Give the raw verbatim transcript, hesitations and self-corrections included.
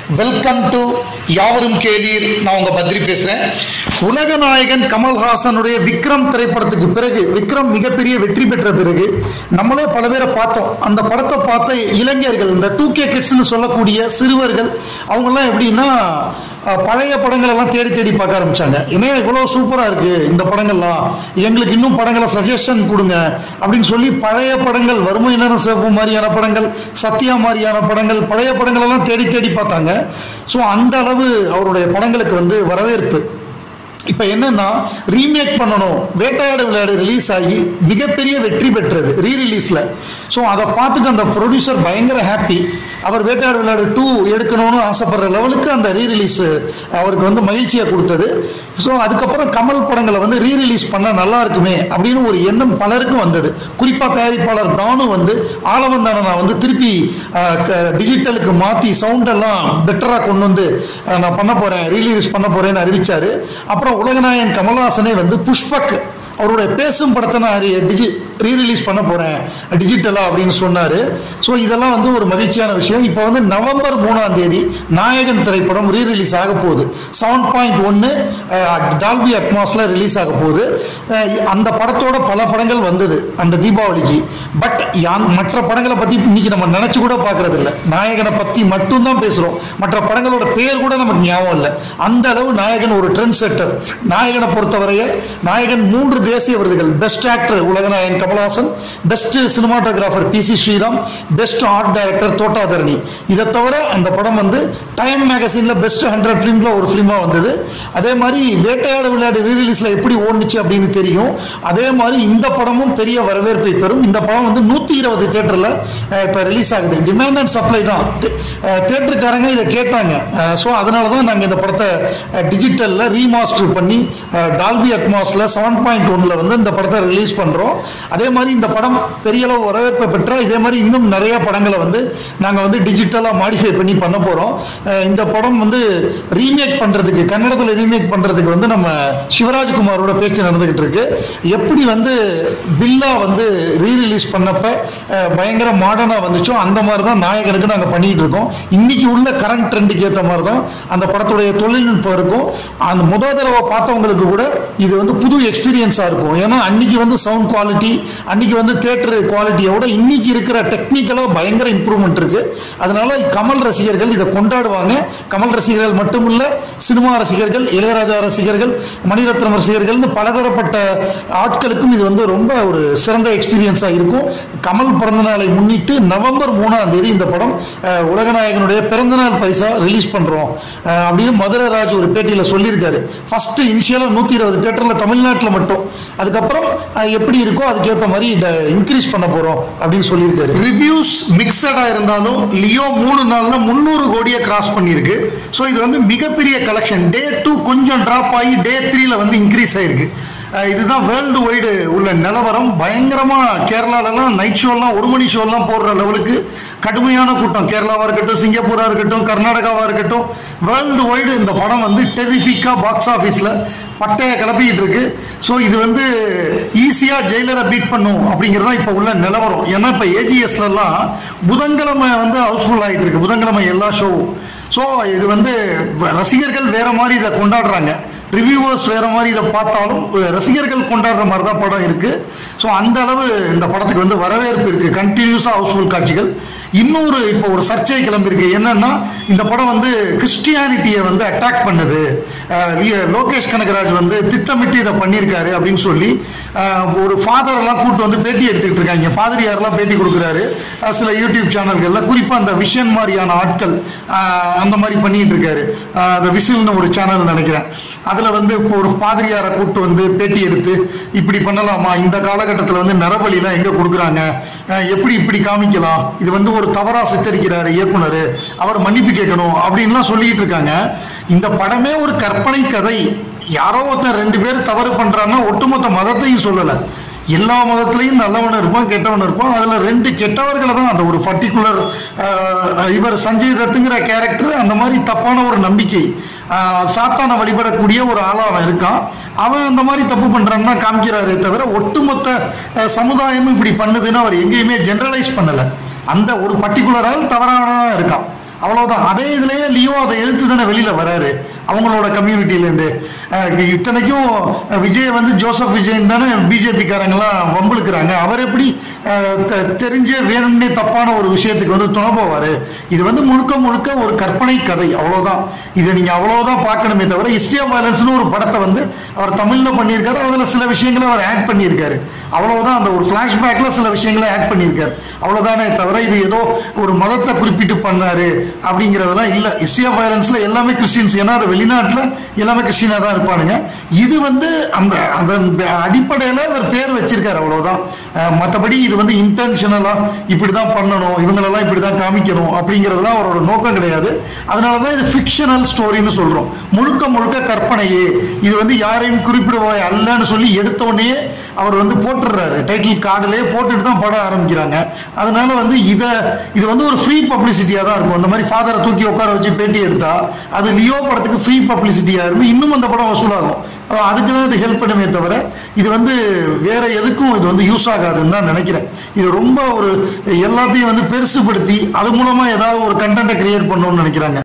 Welcome to யாவரும் கேளீர். நான் உங்க பத்ரி பேசுறேன். உலக நாயகன் கமல்ஹாசனுடைய விக்ரம் திரைப்படத்துக்கு பிறகு, விக்ரம் மிகப்பெரிய வெற்றி பெற்ற பிறகு நம்மளே பல பேரை பார்த்தோம். அந்த படத்தை பார்த்த இளைஞர்கள், இந்த டூ கே கிட்ஸ்னு சொல்லக்கூடிய சிறுவர்கள், அவங்கெல்லாம் எப்படின்னா பழைய படங்கள் எல்லாம் தேடி தேடி பார்க்க ஆரம்பிச்சாங்க. ஏன்னா இவ்வளோ சூப்பராக இருக்கு இந்த படங்கள்லாம், எங்களுக்கு இன்னும் படங்களை சஜஷன் கொடுங்க அப்படின்னு சொல்லி பழைய படங்கள், வறுமை நேரம் சிவப்பு மாதிரியான படங்கள், சத்யா மாதிரியான படங்கள், பழைய படங்கள் எல்லாம் தேடி தேடி பார்த்தாங்க. ஸோ அந்த அளவு அவருடைய படங்களுக்கு வந்து வரவேற்பு. இப்போ என்னன்னா ரீமேக் பண்ணணும், வேட்டையாடு விளையாடு ரிலீஸ் ஆகி மிகப்பெரிய வெற்றி பெற்றது ரீ ரிலீஸில். ஸோ அதை பார்த்துட்டு அந்த ப்ரொடியூசர் பயங்கர ஹாப்பி. அவர் வேட்டையாடு விளையாடு டூ எடுக்கணும்னு ஆசைப்படுற லெவலுக்கு அந்த ரீ ரிலீஸ் அவருக்கு வந்து மகிழ்ச்சியை கொடுத்தது. ஸோ அதுக்கப்புறம் கமல் படங்களை வந்து ரீ ரிலீஸ் பண்ணால் நல்லா இருக்குமே அப்படின்னு ஒரு எண்ணம் பலருக்கும் வந்தது. குறிப்பாக தயாரிப்பாளர் தானு வந்து ஆலவந்தான நான் வந்து திருப்பி டிஜிட்டலுக்கு மாற்றி சவுண்டெல்லாம் பெட்டராக கொண்டு வந்து நான் பண்ண போகிறேன், ரீ ரிலீஸ் பண்ண போகிறேன்னு அறிவித்தார். அப்புறம் உலகநாயகன் கமல்ஹாசனே வந்து புஷ்பக் அவருடைய பேசும் படத்தை நான் டிஜி ரீ ரிலீஸ் பண்ண போகிறேன் டிஜிட்டலாக அப்படின்னு சொன்னார். ஸோ இதெல்லாம் வந்து ஒரு மகிழ்ச்சியான விஷயம். இப்போ வந்து நவம்பர் மூணாம் தேதி நாயகன் திரைப்படம் ரீ ரிலீஸ் ஆக போகுது. செவன் பாயிண்ட் ஒன்று டால்பி அட்மாஸில் ரிலீஸ் ஆக போகுது. அந்த படத்தோட பல படங்கள் வந்தது அந்த தீபாவளிக்கு. பட் மற்ற படங்களை பற்றி இன்னைக்கு நம்ம நினச்சி கூட பார்க்கறது இல்லை. நாயகனை பற்றி மட்டும்தான் பேசுகிறோம், மற்ற படங்களோட பேர் கூட நமக்கு ஞாபகம் இல்லை. அந்த அளவு நாயகன் ஒரு ட்ரெண்ட் செட்டர். நாயகனை பொறுத்தவரையே நாயகன் மூன்று தேசிய விருதுகள், பெஸ்ட் ஆக்டர் உலகநாயகன் Kamal Haasan, best cinematographer P C Sriram, best art director Thotta Tharani. இதை தவிர அந்த படம் வந்து டைம் மேகசின்ல பெஸ்ட் ஹண்ட்ரட் ஃபிலிம்ல ஒரு ஃபிலிமா வந்தது. அதே மாதிரி வேட்டையாடு விளையாடு ரீ ரிலீஸ்ல எப்படி ஓடுச்சு அப்படின்னு தெரியும். அதே மாதிரி இந்த படமும் பெரிய வரவேற்பை பெறும். இந்த படம் வந்து நூத்தி இருபது தியேட்டர்ல இப்ப ரிலீஸ் ஆகுது. டிமாண்ட் அண்ட் சப்ளை தான். தியேட்டருக்காரங்க இதை கேட்டாங்க. ஸோ அதனால தான் நாங்கள் இந்த படத்தை டிஜிட்டல்ல ரீமாஸ்டர் பண்ணி டால்பி அட்மாஸ்ல செவன் பாயிண்ட் ஒன்ல வந்து இந்த படத்தை ரிலீஸ் பண்றோம். அதே மாதிரி இந்த படம் பெரிய அளவு வரவேற்பை பெற்ற இதே மாதிரி இன்னும் நிறைய படங்களை வந்து நாங்கள் வந்து டிஜிட்டலாக மாடிஃபை பண்ணி பண்ண போகிறோம். இந்த படம் வந்து ரீமேக் பண்ணுறதுக்கு, கன்னடத்தில் ரீமேக் பண்ணுறதுக்கு வந்து நம்ம சிவராஜ்குமாரோட பேச்சு நடந்துகிட்டு இருக்கு. எப்படி வந்து பில்லா வந்து ரீ ரிலீஸ் பண்ணப்ப பயங்கர மாடர்னாக வந்துச்சோ அந்த மாதிரி தான் நாயகனுக்கு நாங்கள் பண்ணிட்டு இருக்கோம். இன்னைக்கு உள்ள கரண்ட் ட்ரெண்டுக்கு ஏற்ற மாதிரி தான் அந்த படத்துடைய தொழில்நுட்பம் இருக்கும். அந்த முதல் தடவை பார்த்தவங்களுக்கு கூட இது வந்து புது எக்ஸ்பீரியன்ஸாக இருக்கும். ஏன்னா அன்னைக்கு வந்து சவுண்ட் குவாலிட்டி, அன்னைக்கு வந்து தியேட்டர் குவாலிட்டியோட இன்னைக்கு இருக்கிற டெக்னிக்கலா பயங்கர இம்ப்ரூவ்மெண்ட் இருக்கு. அதனால கமல் ரசிகர்கள் இதை கொண்டாடுவாங்க. கமல் ரசிகர்கள் மட்டுமில்ல, சினிமா ரசிகர்கள், இளையராஜா ரசிகர்கள், மணிரத்னம் ரசிகர்கள்னு பலதரப்பட்ட ஆட்களுக்கும் இது வந்து ரொம்ப ஒரு சிறந்த எக்ஸ்பீரியன்ஸா இருக்கும். கமல் பிறந்த நாளை முன்னிட்டு நவம்பர் மூணாம் தேதி இந்த படம் உலகநாயகனுடைய பிறந்தநாள் பரிசா ரிலீஸ் பண்றோம் அப்படின்னு மதுரை ராஜ் ஒரு பேட்டியில சொல்லியிருக்காரு. ஃபர்ஸ்ட் இனிஷியலா நூத்தி இருபது தியேட்டர்ல தமிழ்நாட்டில் மட்டும், அதுக்கப்புறம் எப்படி இருக்கோ அதுக்கேற்ற மாதிரி இன்க்ரீஸ் பண்ண போறோம் அப்படின்னு சொல்லியிருக்காரு. ரிவ்யூஸ் மிக்சடா இருந்தாலும் லியோ மூணு நாள்ல முன்னூறு கோடியை கிராஸ் பண்ணிருக்கு. ஸோ இது வந்து மிகப்பெரிய கலெக்ஷன். டே டூ கொஞ்சம் டிராப் ஆகி டே த்ரீல வந்து இன்க்ரீஸ் ஆயிருக்கு. இதுதான் வேர்ல்டு வைடு உள்ள நிலவரம். பயங்கரமா கேரளாலலாம் நைட் ஷோலாம், ஒரு மணி ஷோலாம் போடுற லெவலுக்கு கடுமையான கூட்டம். கேரளாவா இருக்கட்டும், சிங்கப்பூரா இருக்கட்டும், கர்நாடகாவா இருக்கட்டும், வேர்ல்டு வைடு இந்த படம் வந்து டெரிஃபிக்கா பாக்ஸ் ஆஃபீஸ்ல பட்டையை கிளப்பிக்கிட்டு இருக்கு. ஸோ இது வந்து ஈஸியாக ஜெயிலரை பீட் பண்ணும் அப்படிங்கிறதா இப்போ உள்ள நிலவரம். ஏன்னா இப்போ ஏஜிஎஸ்லாம் புதன்கிழமை வந்து ஹவுஸ்ஃபுல் ஆகிட்டு இருக்கு, புதன்கிழமை எல்லா ஷோவும். ஸோ இது வந்து ரசிகர்கள் வேற மாதிரி இதை கொண்டாடுறாங்க, ரிவ்யூவர்ஸ் வேற மாதிரி இதை பார்த்தாலும் ரசிகர்கள் கொண்டாடுற மாதிரி தான் படம் இருக்கு. ஸோ அந்த அளவு இந்த படத்துக்கு வந்து வரவேற்பு இருக்கு. கண்டினியூஸாக ஹவுஸ்ஃபுல் காட்சிகள். இன்னொரு இப்போ ஒரு சர்ச்சை கிளம்பியிருக்கு. என்னன்னா இந்த படம் வந்து கிறிஸ்டியானிட்டியை வந்து அட்டாக் பண்ணுது, லோகேஷ் கனகராஜ் வந்து திட்டமிட்டு இதை பண்ணியிருக்காரு அப்படின்னு சொல்லி ஒரு ஃபாதர் எல்லாம் கூப்பிட்டு வந்து பேட்டி எடுத்துக்கிட்டு இருக்காங்க. பாதிரியாரெல்லாம் பேட்டி கொடுக்குறாரு சில யூடியூப் சேனல்களில். குறிப்பாக அந்த விஷன் மாதிரியான ஆட்கள் அந்த மாதிரி பண்ணிட்டு இருக்காரு. அந்த விசில்னு ஒரு சேனல் நினைக்கிறேன். அதில் வந்து இப்போ ஒரு பாதிரியாரை கூப்பிட்டு வந்து பேட்டி எடுத்து இப்படி பண்ணலாமா, இந்த காலகட்டத்தில் வந்து நரபலிலாம் எங்கே கொடுக்குறாங்க, எப்படி இப்படி காமிக்கலாம், இது வந்து ஒரு தவறா சித்தரிக்கிறாரு இயக்குனர், அவர் மன்னிப்பு கேட்கணும் அப்படின்லாம் சொல்லிட்டு இருக்காங்க. இந்த படமே ஒரு கற்பனை கதை. யாரோ ஒருத்தன் ரெண்டு பேர் தவறு பண்றான்னா ஒட்டுமொத்த மதத்தையும் சொல்லலை. எல்லா மதத்திலையும் நல்லவன் இருப்பான், கெட்டவன் இருப்பான். அதுல ரெண்டு கெட்டவர்களை தான் அந்த ஒரு பர்டிகுலர் இவர் சஞ்சய் தத்துங்கிற கேரக்டர் அந்த மாதிரி தப்பான ஒரு நம்பிக்கை, சாத்தான வழிபடக்கூடிய ஒரு ஆளா அவன் இருக்கான். அவன் அந்த மாதிரி தப்பு பண்றான்னா காமிக்கிறாரே தவிர ஒட்டுமொத்த சமுதாயமும் இப்படி பண்ணுதுன்னு அவர் எங்கேயுமே ஜெனரலைஸ் பண்ணல. அந்த ஒரு பர்டிகுலர் ஆள் தவறான இருக்கான். அவ்வளவுதான். அதே இதுலயே லியோ அதை எதிர்த்து தானே வெளியில வராரு அவங்களோட கம்யூனிட்டியிலேருந்து. இத்தனைக்கும் விஜய் வந்து ஜோசப் விஜயன் தானே பிஜேபி காரங்கெல்லாம் வம்புழுக்கிறாங்க. அவர் எப்படி தெரிஞ்ச வேணும்னே தப்பான ஒரு விஷயத்துக்கு வந்து துணை போவாரு? இது வந்து முழுக்க முழுக்க ஒரு கற்பனை கதை, அவ்வளவுதான். இதை நீங்க அவ்வளவுதான் பார்க்கணுமே தவிர, ஹிஸ்டரி ஆஃப் வயலன்ஸ்னு ஒரு படத்தை வந்து அவர் தமிழ்ல பண்ணியிருக்காரு. அதுல சில விஷயங்களை அவர் ஆட் பண்ணியிருக்காரு, அவ்வளவுதான். அந்த ஒரு பிளாஷ்பேக்ல சில விஷயங்களை ஆட் பண்ணியிருக்காரு, அவ்வளவுதானே தவிர இது ஏதோ ஒரு மதத்தை குறிப்பிட்டு பண்ணாரு அப்படிங்கிறதெல்லாம் இல்லை. ஹிஸ்டரி ஆஃப் வயலன்ஸ்ல எல்லாமே கிறிஸ்டின்ஸ், ஏன்னா அது வெளிநாட்டுல எல்லாமே கிறிஸ்டினா தான் இருப்பானுங்க. இது வந்து அந்த அதன் அடிப்படையில அவர் பேர் வச்சிருக்காரு, அவ்வளவுதான். மற்றபடி இது வந்து இன்டென்ஷனலா இப்படிதான் பண்ணணும், இவங்களெல்லாம் இப்படிதான் காமிக்கணும் அப்படிங்கிறதுலாம் அவரோட நோக்கம் கிடையாது. அதனாலதான் இது ஃபிக்ஷனல் ஸ்டோரின்னு சொல்றோம். முழுக்க முழுக்க கற்பனையே, இது வந்து யாரையும் குறிப்பிடுவாய் அல்லன்னு சொல்லி எடுத்தோடனே அவர் வந்து போட்டுடுறாரு, டைட்டில் கார்டுலேயே போட்டுட்டு தான் படம் ஆரம்பிக்கிறாங்க. அதனால வந்து இதை இது வந்து ஒரு ஃப்ரீ பப்ளிசிட்டியா தான் இருக்கும். இந்த மாதிரி ஃபாதரை தூக்கி உட்கார வச்சு பேட்டி எடுத்தா அது லியோ படத்துக்கு ஃப்ரீ பப்ளிசிட்டியா இருந்து இன்னும் அந்த படம் வசூலாகும். அதுக்கு தான் இது ஹெல்ப் பண்ணுமே தவிர இது வந்து வேற எதுக்கும் இது வந்து யூஸ் ஆகாதுன்னு தான் நினைக்கிறேன். இது ரொம்ப ஒரு எல்லாத்தையும் வந்து பெருசுபடுத்தி அது மூலமா ஏதாவது ஒரு கண்டென்ட்டை கிரியேட் பண்ணணும்னு நினைக்கிறாங்க.